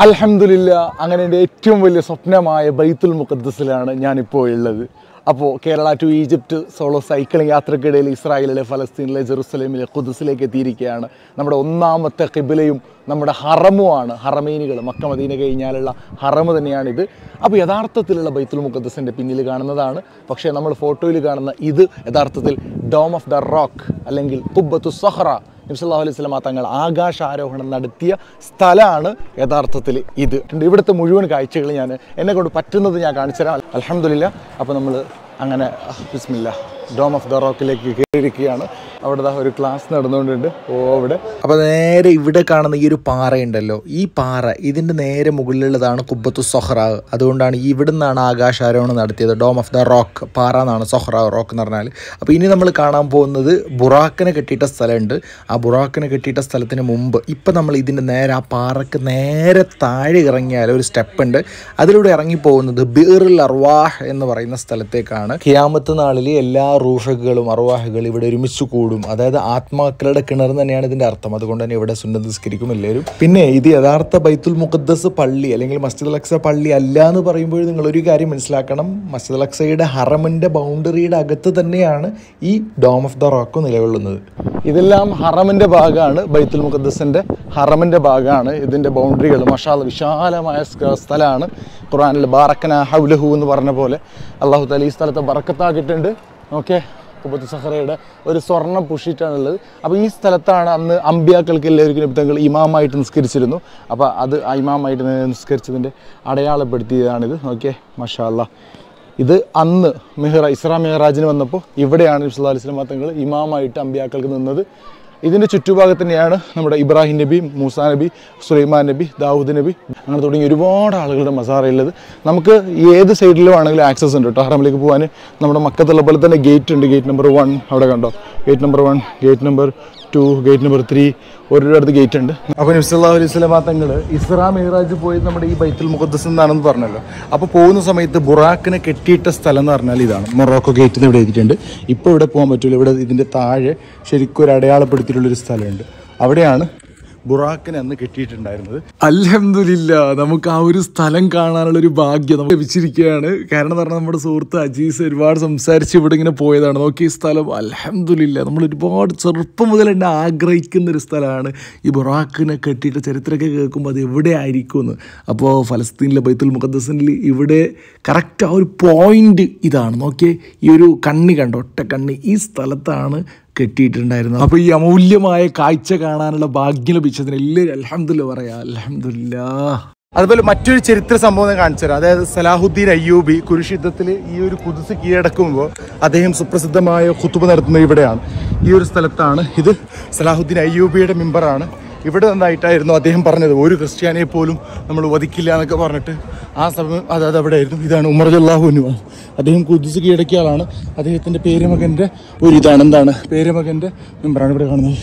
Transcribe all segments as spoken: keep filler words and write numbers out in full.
അൽഹംദുലില്ലാ, അങ്ങനെ എൻ്റെ ഏറ്റവും വലിയ സ്വപ്നമായ ബൈത്തുൽ മുഖദ്ദസിലാണ് ഞാനിപ്പോൾ ഉള്ളത്. അപ്പോൾ Kerala to Egypt solo cycling യാത്രക്കിടയിൽ ഇസ്രായേലിലെ ഫലസ്തീനിലെ ജെറുസലേമിലെ ഖുദ്സിലേക്ക് എത്തിയിരിക്കുകയാണ്. നമ്മുടെ ഒന്നാമത്തെ ഖിബ്ലയും നമ്മുടെ ഹറമുമാണ്. ഹറമൈനുകൾ മക്ക മദീന കഴിഞ്ഞാലുള്ള ഹറമ് തന്നെയാണിത്. അപ്പോൾ യഥാർത്ഥത്തിലുള്ള ബൈത്തുൽ മുഖദ്ദസിൻ്റെ പിന്നിൽ കാണുന്നതാണ്. പക്ഷേ നമ്മൾ ഫോട്ടോയിൽ കാണുന്ന ഇത് യഥാർത്ഥത്തിൽ ഡോം ഓഫ് ദ റോക്ക് അല്ലെങ്കിൽ ഖുബ്ബത്തു സഹ്റ നബി സല്ലല്ലാഹു അലൈഹി വസല്ലം തങ്ങൾ ആകാശാരോഹണം നടത്തിയ സ്ഥലമാണ് യഥാർത്ഥത്തിൽ ഇത്. ഇവിടുത്തെ മുഴുവൻ കാഴ്ചകൾ ഞാൻ എന്നെ കൊണ്ട് പറ്റുന്നത് ഞാൻ കാണിച്ചു തരാം. അൽഹംദുലില്ലാ. അപ്പോൾ നമ്മൾ അങ്ങനെ ബിസ്മില്ലാ ഡോം ഓഫ് ദ റോക്കിലേക്ക് കയറിയിരിക്കുകയാണ്. അവിടെ ഒരു ക്ലാസ് നടന്നുകൊണ്ടുണ്ട്. ഓ അവിടെ അപ്പോൾ നേരെ ഇവിടെ കാണുന്ന ഈ ഒരു പാറയുണ്ടല്ലോ, ഈ പാറ ഇതിൻ്റെ നേരെ മുകളിലുള്ളതാണ് ഖുബ്ബത്തു സൊഹ്റ. അതുകൊണ്ടാണ് ഇവിടെ നിന്നാണ് ആകാശാരോഹണം നടത്തിയത്. ഡോം ഓഫ് ദ റോക്ക് പാറ എന്നാണ് സൊഹ്റ റോക്ക് എന്ന് പറഞ്ഞാൽ. അപ്പോൾ ഇനി നമ്മൾ കാണാൻ പോകുന്നത് ബുറാക്കിനെ കെട്ടിയിട്ട സ്ഥലമുണ്ട്. ആ ബുറാക്കിനെ കെട്ടിയിട്ട സ്ഥലത്തിന് മുമ്പ് ഇപ്പം നമ്മൾ ഇതിൻ്റെ നേരെ ആ പാറക്ക് നേരെ താഴെ ഇറങ്ങിയാൽ ഒരു സ്റ്റെപ്പ് ഉണ്ട്. അതിലൂടെ ഇറങ്ങിപ്പോകുന്നത് ബിറുൽ അർവാഹ് എന്ന് പറയുന്ന സ്ഥലത്തേക്കാണ്. ഖിയാമത്ത് നാളിൽ എല്ലാ റൂഹുകളും അർവാഹുകൾ ഇവിടെ ഒരുമിച്ച് കൂടും. അതായത് ആത്മാക്കളുടെ കിണർ തന്നെയാണ് ഇതിൻ്റെ അർത്ഥം. അതുകൊണ്ട് തന്നെ ഇവിടെ സുന്നത്ത് നിസ്കരിക്കും എല്ലാവരും. പിന്നെ ഇത് യഥാർത്ഥ ബൈത്തുൽ മുഖദ്ദസ് പള്ളി അല്ലെങ്കിൽ മസ്ജിദ് അൽ അക്സ പള്ളി അല്ല എന്ന് പറയുമ്പോൾ നിങ്ങളൊരു കാര്യം മനസ്സിലാക്കണം. മസ്ജിദ് അൽ അക്സയുടെ ഹറമിൻ്റെ ബൗണ്ടറിയുടെ അകത്ത് തന്നെയാണ് ഈ ഡോം ഓഫ് ദ റോക്ക് നിലകൊള്ളുന്നത്. ഇതെല്ലാം ഹറമിൻ്റെ ഭാഗമാണ്. ബൈത്തുൽ മുഖദ്ദസിൻ്റെ ഹറമിൻ്റെ ഭാഗമാണ് ഇതിൻ്റെ ബൗണ്ടറികൾ. മാഷാ അല്ലാഹ് വിശാലമായ സ്ഥലമാണ്. ഖുർആനിൽ ബാറക്കന ഹൗലഹു എന്ന് പറഞ്ഞ പോലെ അല്ലാഹു തആല ഈ സ്ഥലത്തെ ബറക്കത്താക്കിയിട്ടുണ്ട്. ഓക്കെ, ഖുബ്ബത്തു സഖറയുടെ ഒരു സ്വർണ്ണ പുഷിട്ടാണുള്ളത്. അപ്പോൾ ഈ സ്ഥലത്താണ് അന്ന് അമ്പിയാക്കൾക്ക് എല്ലാവർക്കും നബിതങ്ങൾ ഇമാമായിട്ട് നിസ്കരിച്ചിരുന്നു. അപ്പോൾ അത് ഇമാമായിട്ട് നിസ്കരിച്ചതിൻ്റെ അടയാളപ്പെടുത്തിയതാണിത്. ഓക്കെ, മാഷാ അല്ലാഹ്. ഇത് അന്ന് മെഹ്റ ഇസ്രാ മെഹ്റാജിന് വന്നപ്പോൾ ഇവിടെയാണ് നബി സല്ലല്ലാഹു അലൈഹി വസല്ലം തങ്ങൾ ഇമാമായിട്ട് അമ്പിയാക്കൾക്ക് നിന്നത്. ഇതിൻ്റെ ചുറ്റുഭാഗത്ത് തന്നെയാണ് നമ്മുടെ ഇബ്രാഹിം നബി, മൂസാ നബി, സുലൈമാൻ നബി, ദാവൂദ് നബി അങ്ങനെ തുടങ്ങി ഒരുപാട് ആളുകളുടെ മസാറയുള്ളത്. നമുക്ക് ഏത് സൈഡിലും ആണെങ്കിലും ആക്സസ് ഉണ്ട് കേട്ടോ. ഹറമിലേക്ക് പോകാൻ നമ്മുടെ മക്കത്തുള്ള പോലെ തന്നെ ഗേറ്റ് ഉണ്ട്. ഗേറ്റ് നമ്പർ വൺ അവിടെ കണ്ടോ, gate number one, gate number two, gate number three, ഒരിടത്ത് ഗേറ്റ് ഉണ്ട്. അപ്പോൾ നബി സല്ലല്ലാഹു അലൈഹി വസല്ലം തങ്ങൾ ഇസ്രാ മെഹ്റാജ് പോയത് നമ്മുടെ ഈ ബൈത്തുൽ മുഖദ്ദസ് എന്നാണെന്ന് പറഞ്ഞല്ലോ. അപ്പോൾ പോകുന്ന സമയത്ത് ബുറാക്കിനെ കെട്ടിയിട്ട സ്ഥലം എന്ന് പറഞ്ഞാൽ ഇതാണ്. മൊറോക്കോ ഗേറ്റിൽ ഇവിടെ എത്തിയിട്ടുണ്ട്. ഇപ്പോൾ ഇവിടെ പോകാൻ പറ്റില്ല. ഇവിടെ ഇതിൻ്റെ താഴെ ശരിക്കും ഒരു അടയാളപ്പെടുത്തിയിട്ടുള്ളൊരു സ്ഥലമുണ്ട്. അവിടെയാണ് ബുറാക്കിനെ അന്ന് കെട്ടിയിട്ടുണ്ടായിരുന്നത്. അൽഹംദുലില്ലാ, നമുക്ക് ആ ഒരു സ്ഥലം കാണാനുള്ളൊരു ഭാഗ്യം നമുക്ക് ലഭിച്ചിരിക്കുകയാണ്. കാരണം എന്ന് പറഞ്ഞാൽ നമ്മുടെ സുഹൃത്ത് അജീസ് ഒരുപാട് സംസാരിച്ച് ഇവിടെ ഇങ്ങനെ പോയതാണ്. നോക്കി ഈ സ്ഥലം അൽഹംദുലില്ലാ നമ്മൾ ഒരുപാട് ചെറുപ്പം മുതൽ തന്നെ ആഗ്രഹിക്കുന്ന ഒരു സ്ഥലമാണ്. ഈ ബുറാക്കിനെ കെട്ടിയിട്ട് ചരിത്രമൊക്കെ കേൾക്കുമ്പോൾ അത് എവിടെ ആയിരിക്കുമെന്ന്. അപ്പോൾ ഫലസ്തീനിലെ ബൈത്തുൽ മുഖദ്ദസിൽ ഇവിടെ കറക്റ്റ് ആ ഒരു പോയിന്റ് ഇതാണ്. നോക്കിയേ, ഈ ഒരു കണ്ണി കണ്ടോ, ഒറ്റ കണ്ണി ഈ സ്ഥലത്താണ് കെട്ടിയിട്ടുണ്ടായിരുന്നു. അപ്പോൾ ഈ അമൂല്യമായ കാഴ്ച കാണാനുള്ള ഭാഗ്യം ലഭിച്ചതിന് എല്ലാവരും അൽഹംദുലില്ലാ പറയാം. അൽഹംദുലില്ലാ. അതുപോലെ മറ്റൊരു ചരിത്ര സംഭവം കാണിച്ചു തരാം. അതായത് സലാഹുദ്ദീൻ അയ്യൂബി കുരിശ് യുദ്ധത്തിൽ ഈ ഒരു ഖുദ്സ് കീഴടക്കുമ്പോൾ അദ്ദേഹം സുപ്രസിദ്ധമായ ഖുതുബ നടത്തുന്നത് ഇവിടെയാണ്. ഈ ഒരു സ്ഥലത്താണ്. ഇത് സലാഹുദ്ദീൻ അയ്യൂബിയുടെ മിമ്പറാണ്. ഇവിടെ നിന്നായിട്ടായിരുന്നു അദ്ദേഹം പറഞ്ഞത് ഒരു ക്രിസ്ത്യാനിയെ പോലും നമ്മൾ വധിക്കില്ല എന്നൊക്കെ പറഞ്ഞിട്ട് ആ സമയം അതായത് അവിടെ ആയിരുന്നു. ഇതാണ് ഉമർ റളിയല്ലാഹു അൻഹു. അദ്ദേഹം ഖുദ്സ് കീഴടക്കിയ ആളാണ്. അദ്ദേഹത്തിൻ്റെ പേരുമകൻ്റെ ഒരു ഇതാണ് എന്താണ് പേരുമകൻ്റെ മിമ്പറാണ് ഇവിടെ കാണുന്നത്.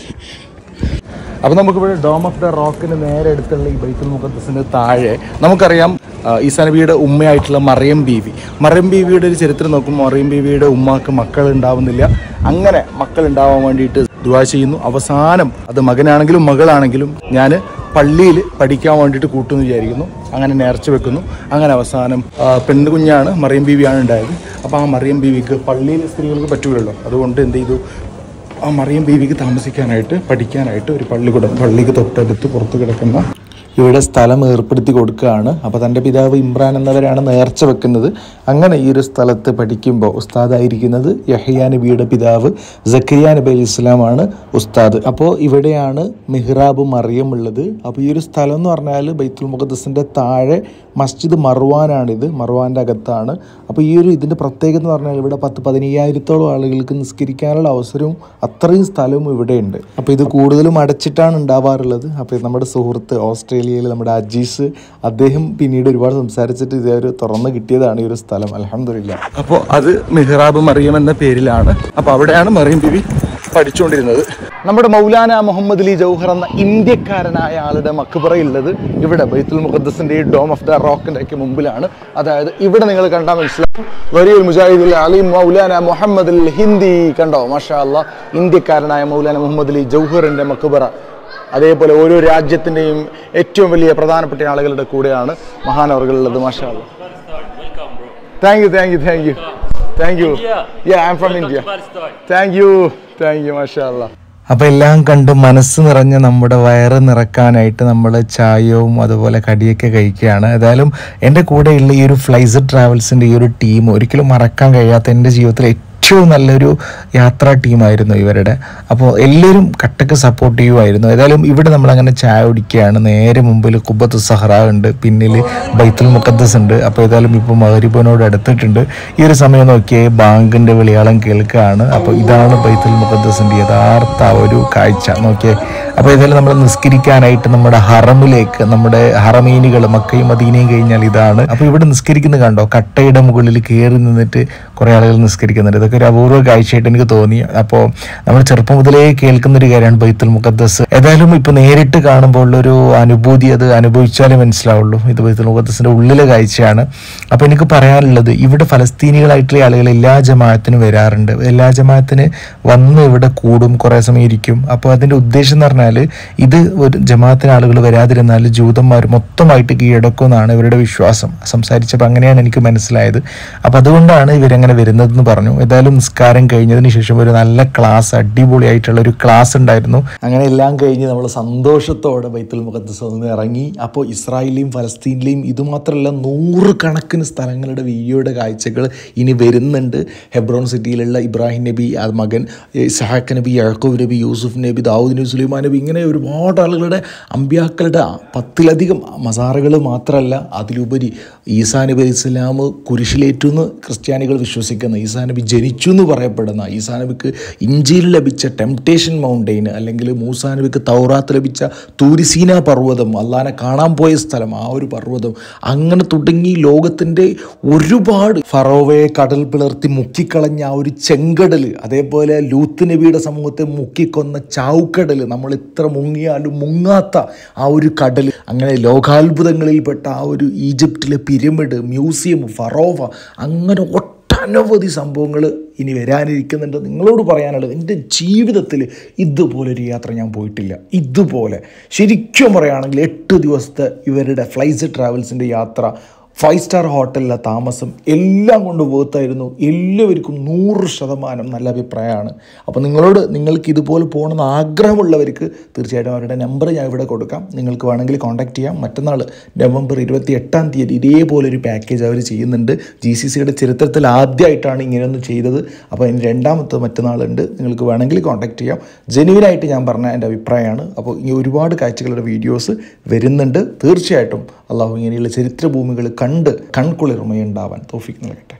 അപ്പോൾ നമുക്കിവിടെ ഡോം ഓഫ് ദ റോക്കിന് നേരെ അടുത്തുള്ള ഈ ബൈത്തുൽ മുഖദ്ദസിൻ്റെ താഴെ നമുക്കറിയാം ഈസാ നബിയുടെ ഉമ്മയായിട്ടുള്ള മറിയം ബീവി. മറിയം ബീവിയുടെ ഒരു ചരിത്രം നോക്കുമ്പോൾ മറിയം ബീവിയുടെ ഉമ്മാക്ക് മക്കൾ ഉണ്ടാവുന്നില്ല. അങ്ങനെ മക്കൾ ഉണ്ടാവാൻ വേണ്ടിയിട്ട് ദുആ ചെയ്യുന്നു. അവസാനം അത് മകനാണെങ്കിലും മകളാണെങ്കിലും ഞാൻ പള്ളിയിൽ പഠിക്കാൻ വേണ്ടിയിട്ട് കൂട്ടുമെന്ന് വിചാരിക്കുന്നു. അങ്ങനെ നേർച്ച വെക്കുന്നു. അങ്ങനെ അവസാനം പെണ്ണുകുഞ്ഞാണ് മറിയം ബീവിയാണ് ഉണ്ടായത്. അപ്പോൾ ആ മറിയം ബീവിക്ക് പള്ളിയിൽ സ്ത്രീകൾക്ക് പറ്റൂലല്ലോ. അതുകൊണ്ട് എന്ത് ചെയ്തു, ആ മറിയം ബീവിക്ക് താമസിക്കാനായിട്ട് പഠിക്കാനായിട്ട് ഒരു പള്ളിക്കൂടം പള്ളിക്ക് തൊട്ടടുത്ത് പുറത്ത് കിടക്കുന്ന ഇവിടെ സ്ഥലം ഏർപ്പെടുത്തി കൊടുക്കുകയാണ്. അപ്പോൾ തൻ്റെ പിതാവ് ഇമ്രാൻ എന്നവരാണ് നേർച്ച വെക്കുന്നത്. അങ്ങനെ ഈ ഒരു സ്ഥലത്ത് പഠിക്കുമ്പോൾ ഉസ്താദായിരിക്കുന്നത് യഹ്യാ നബിയുടെ പിതാവ് സക്കരിയ നബി അലൈഹി ഇസ്ലാമാണ് ഉസ്താദ്. അപ്പോൾ ഇവിടെയാണ് മിഹ്റാബ് മറിയം ഉള്ളത്. അപ്പോൾ ഈ ഒരു സ്ഥലം എന്ന് പറഞ്ഞാൽ ബൈത്തുൽ മുഖദ്ദസിൻ്റെ താഴെ മസ്ജിദ് മർവാനാണിത്. മർവാൻ്റെ അകത്താണ്. അപ്പോൾ ഈ ഒരു ഇതിൻ്റെ പ്രത്യേകത എന്ന് പറഞ്ഞാൽ ഇവിടെ പത്ത് പതിനയ്യായിരത്തോളം ആളുകൾക്ക് നിസ്കരിക്കാനുള്ള അവസരവും അത്രയും സ്ഥലവും ഇവിടെയുണ്ട്. അപ്പോൾ ഇത് കൂടുതലും അടച്ചിട്ടാണ് ഉണ്ടാവാറുള്ളത്. അപ്പോൾ നമ്മുടെ സുഹൃത്ത് ഓസ്ട്രേലിയയിൽ നമ്മുടെ അജീസ് അദ്ദേഹം പിന്നീട് ഒരുപാട് സംസാരിച്ചിട്ട് ഇതേ ഒരു തുറന്ന് കിട്ടിയതാണ് ഈ ഒരു സ്ഥലം. അൽഹംദുലില്ലാ. അപ്പോൾ അത് മിഹ്റാബ് മറിയം എന്ന പേരിലാണ്. അപ്പോൾ അവിടെയാണ് മറിയം ബിബി പഠിച്ചുകൊണ്ടിരുന്നത്. നമ്മുടെ മൗലാന മുഹമ്മദ് അലി ജൗഹർ എന്ന ഇന്ത്യക്കാരനായ ആളുടെ മക്ബറയുള്ളത് ഇവിടെ ബൈത്തുൽ മുഖദ്ദസിൻ്റെ ഈ ഡോം ഓഫ് ദ റോക്കിൻ്റെ ഒക്കെ മുമ്പിലാണ്. അതായത് ഇവിടെ നിങ്ങൾ കണ്ടാൽ മനസ്സിലാവും വലിയൊരു മുജാഹിദുൽ അലി മൗലാന മുഹമ്മദ് അൽ ഹിന്ദി കണ്ടോ. മാഷാ അല്ലാഹ്, ഇന്ത്യക്കാരനായ മൗലാന മുഹമ്മദ് അലി ജൗഹറിൻ്റെ മക്ബറ അതേപോലെ ഓരോ രാജ്യത്തിൻ്റെയും ഏറ്റവും വലിയ പ്രധാനപ്പെട്ട ആളുകളുടെ കൂടെയാണ് മഹാനവറുകളുള്ളത്. മാഷാ അല്ലാഹ്. Thank you thank you thank you thank you യാ I am from India. Thank you thank you മാഷാ അല്ലാഹ്. അപ്പോൾ എല്ലാം കണ്ട് മനസ്സ് നിറഞ്ഞ് നമ്മുടെ വയറ് നിറക്കാനായിട്ട് നമ്മൾ ചായവും അതുപോലെ കടിയൊക്കെ കഴിക്കുകയാണ്. ഏതായാലും എൻ്റെ കൂടെയുള്ള ഈ ഒരു ഫ്ലൈസർ ട്രാവൽസിൻ്റെ ഈ ഒരു ടീം ഒരിക്കലും മറക്കാൻ കഴിയാത്ത എൻ്റെ ജീവിതത്തിലെ ഏറ്റവും നല്ലൊരു യാത്രാ ടീമായിരുന്നു ഇവരുടെ. അപ്പോൾ എല്ലാവരും കട്ടക്ക് സപ്പോർട്ടീവായിരുന്നു. ഏതായാലും ഇവിടെ നമ്മളങ്ങനെ ചായ കുടിക്കുകയാണ്. നേരെ മുമ്പിൽ ഖുബത്ത് സഹറ ഉണ്ട്, പിന്നിൽ ബൈത്തുൽ മുഖദ്ദസ് ഉണ്ട്. അപ്പോൾ ഏതായാലും ഇപ്പോൾ മഗ്രിബിനോട് അടുത്തിട്ടുണ്ട്. ഈ ഒരു സമയം നോക്കിയേ ബാങ്കിൻ്റെ വിളിയാളം കേൾക്കുകയാണ്. അപ്പോൾ ഇതാണ് ബൈത്തുൽ മുഖദ്ദസിൻ്റെ യഥാർത്ഥ ഒരു കാഴ്ച നോക്കിയേ. അപ്പോൾ ഏതായാലും നമ്മൾ നിസ്കരിക്കാനായിട്ട് നമ്മുടെ ഹറമിലേക്ക്, നമ്മുടെ ഹറമീനുകൾ മക്കയും മദീനയും കഴിഞ്ഞാൽ ഇതാണ്. അപ്പോൾ ഇവിടെ നിസ്കരിക്കുന്നത് കണ്ടോ, കട്ടയുടെ മുകളിൽ കയറി നിന്നിട്ട് കുറേ ആളുകൾ നിസ്കരിക്കുന്നുണ്ട്. ഇതൊക്കെ ഒരു അപൂർവ കാഴ്ചയായിട്ട് എനിക്ക് തോന്നി. അപ്പോൾ നമ്മൾ ചെറുപ്പം മുതലേ കേൾക്കുന്നൊരു കാര്യമാണ് ബൈത്തുൽ മുഖദ്ദസ്. ഏതായാലും ഇപ്പോൾ നേരിട്ട് കാണുമ്പോൾ ഉള്ളൊരു അനുഭൂതി അത് അനുഭവിച്ചാലേ മനസ്സിലാവുള്ളൂ. ഇത് ബൈത്തുൽ മുഖദ്ദസിൻ്റെ ഉള്ളിലെ കാഴ്ചയാണ്. അപ്പോൾ എനിക്ക് പറയാനുള്ളത്, ഇവിടെ ഫലസ്തീനികളായിട്ടുള്ള ആളുകൾ എല്ലാ ജമാഅത്തിനും വരാറുണ്ട്. എല്ലാ ജമാഅത്തിന് വന്ന് ഇവിടെ കൂടും, കുറേ സമയം ഇരിക്കും. അപ്പോൾ അതിൻ്റെ ഉദ്ദേശം എന്ന് പറഞ്ഞാൽ ഇത് ഒരു ജമാഅത്തിന് ആളുകൾ വരാതിരുന്നാൽ ജൂതന്മാർ മൊത്തമായിട്ട് കീഴടക്കുമെന്നാണ് ഇവരുടെ വിശ്വാസം. സംസാരിച്ചപ്പോൾ അങ്ങനെയാണ് എനിക്ക് മനസ്സിലായത്. അപ്പോൾ അതുകൊണ്ടാണ് ഇവരങ്ങനെ വരുന്നതെന്ന് പറഞ്ഞു. ഏതായാലും നിസ്കാരം കഴിഞ്ഞതിന് ശേഷം ഒരു നല്ല ക്ലാസ്, അടിപൊളിയായിട്ടുള്ള ഒരു ക്ലാസ് ഉണ്ടായിരുന്നു. അങ്ങനെ എല്ലാം കഴിഞ്ഞ് നമ്മൾ സന്തോഷത്തോടെ ബൈത്തുൽ മുഖദ്ദസ് ഒന്ന് ഇറങ്ങി. അപ്പോൾ ഇസ്രായേലിലെയും ഫലസ്തീനിലെയും ഇതുമാത്രമല്ല നൂറുകണക്കിന് സ്ഥലങ്ങളുടെ വീഡിയോയുടെ കാഴ്ചകൾ ഇനി വരുന്നുണ്ട്. ഹെബ്രോൺ സിറ്റിയിലുള്ള ഇബ്രാഹിം നബി മകൻ, ഇസ്ഹാഖ് നബി, യാക്കൂബ് നബി, യൂസുഫ് നബി, ദാവൂദ് നബി, സുലൈമാൻ നബി, ഇങ്ങനെ ഒരുപാട് ആളുകളുടെ അമ്പ്യാക്കളുടെ പത്തിലധികം മസാറുകൾ മാത്രമല്ല, അതിലുപരി ഈസാ നബി അലൈഹി സ്വലാം കുരിശിലേറ്റെന്ന് ക്രിസ്ത്യാനികൾ വിശ്വസിക്കുന്ന, ഈസാ നബി ജനിച്ചു എന്ന് പറയപ്പെടുന്ന, ഈസാ നബിക്ക് ഇഞ്ചിയിൽ ലഭിച്ച ടെംപ്റ്റേഷൻ മൗണ്ടെയിൻ, അല്ലെങ്കിൽ മൂസാ നബിക്ക് തൗറാത്ത് ലഭിച്ച തൂരിസീന പർവ്വതം, അള്ളാനെ കാണാൻ പോയ സ്ഥലം, ആ ഒരു പർവ്വതം, അങ്ങനെ തുടങ്ങി ലോകത്തിൻ്റെ ഒരുപാട്, ഫറോവയെ കടൽ പിളർത്തി മുക്കിക്കളഞ്ഞ ആ ഒരു ചെങ്കടൽ, അതേപോലെ ലൂത്ത് നബിയുടെ സമൂഹത്തെ മുക്കിക്കൊന്ന ചാവുക്കടൽ, നമ്മൾ എത്ര മുങ്ങിയാലും മുങ്ങാത്ത ആ ഒരു കടൽ, അങ്ങനെ ലോകാത്ഭുതങ്ങളിൽപ്പെട്ട ആ ഒരു ഈജിപ്തിലെ പിരമിഡ്, മ്യൂസിയം, ഫറോവ, അങ്ങനെ ഒട്ടനവധി സംഭവങ്ങൾ ഇനി വരാനിരിക്കുന്നുണ്ട്. നിങ്ങളോട് പറയാനുള്ളത്, എൻ്റെ ജീവിതത്തിൽ ഇതുപോലൊരു യാത്ര ഞാൻ പോയിട്ടില്ല. ഇതുപോലെ ശരിക്കും പറയുകയാണെങ്കിൽ എട്ട് ദിവസത്തെ ഇവരുടെ ഫ്ലൈസർ ട്രാവൽസിൻ്റെ യാത്ര, ഫൈവ് സ്റ്റാർ ഹോട്ടലിലെ താമസം, എല്ലാം കൊണ്ട് വേർത്തായിരുന്നു. എല്ലാവർക്കും നൂറ് ശതമാനം നല്ല അഭിപ്രായമാണ്. അപ്പോൾ നിങ്ങളോട്, നിങ്ങൾക്ക് ഇതുപോലെ പോകണമെന്ന് ആഗ്രഹമുള്ളവർക്ക് തീർച്ചയായിട്ടും അവരുടെ നമ്പർ ഞാൻ ഇവിടെ കൊടുക്കാം. നിങ്ങൾക്ക് വേണമെങ്കിൽ കോൺടാക്ട് ചെയ്യാം. മറ്റന്നാൾ നവംബർ ഇരുപത്തി എട്ടാം തീയതി ഇതേപോലൊരു പാക്കേജ് അവർ ചെയ്യുന്നുണ്ട്. ജി സി സിയുടെ ചരിത്രത്തിൽ ആദ്യമായിട്ടാണ് ഇങ്ങനെയൊന്ന് ചെയ്തത്. അപ്പോൾ അതിന് രണ്ടാമത്തെ മറ്റന്നാളുണ്ട്. നിങ്ങൾക്ക് വേണമെങ്കിൽ കോൺടാക്ട് ചെയ്യാം. ജെന്യുവിനായിട്ട് ഞാൻ പറഞ്ഞ എൻ്റെ അഭിപ്രായമാണ്. അപ്പോൾ ഈ ഒരുപാട് കാഴ്ചകളുടെ വീഡിയോസ് വരുന്നുണ്ട്. തീർച്ചയായിട്ടും അള്ളാഹു ഇങ്ങനെയുള്ള ചരിത്രഭൂമികൾ കണ്ട് കൺകുളിർമയുണ്ടാവാൻ തൗഫീഖ് നൽകട്ടെ.